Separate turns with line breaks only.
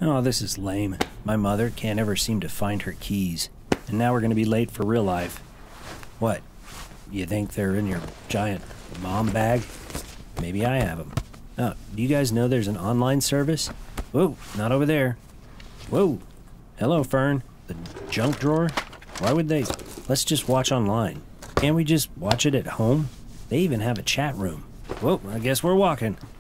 Oh, this is lame. My mother can't ever seem to find her keys. And now we're gonna be late for real life. What? You think they're in your giant mom bag? Maybe I have them. Oh, do you guys know there's an online service? Whoa, not over there. Whoa. Hello, Fern. The junk drawer? Why would they? Let's just watch online. Can't we just watch it at home? They even have a chat room. Whoa, I guess we're walking.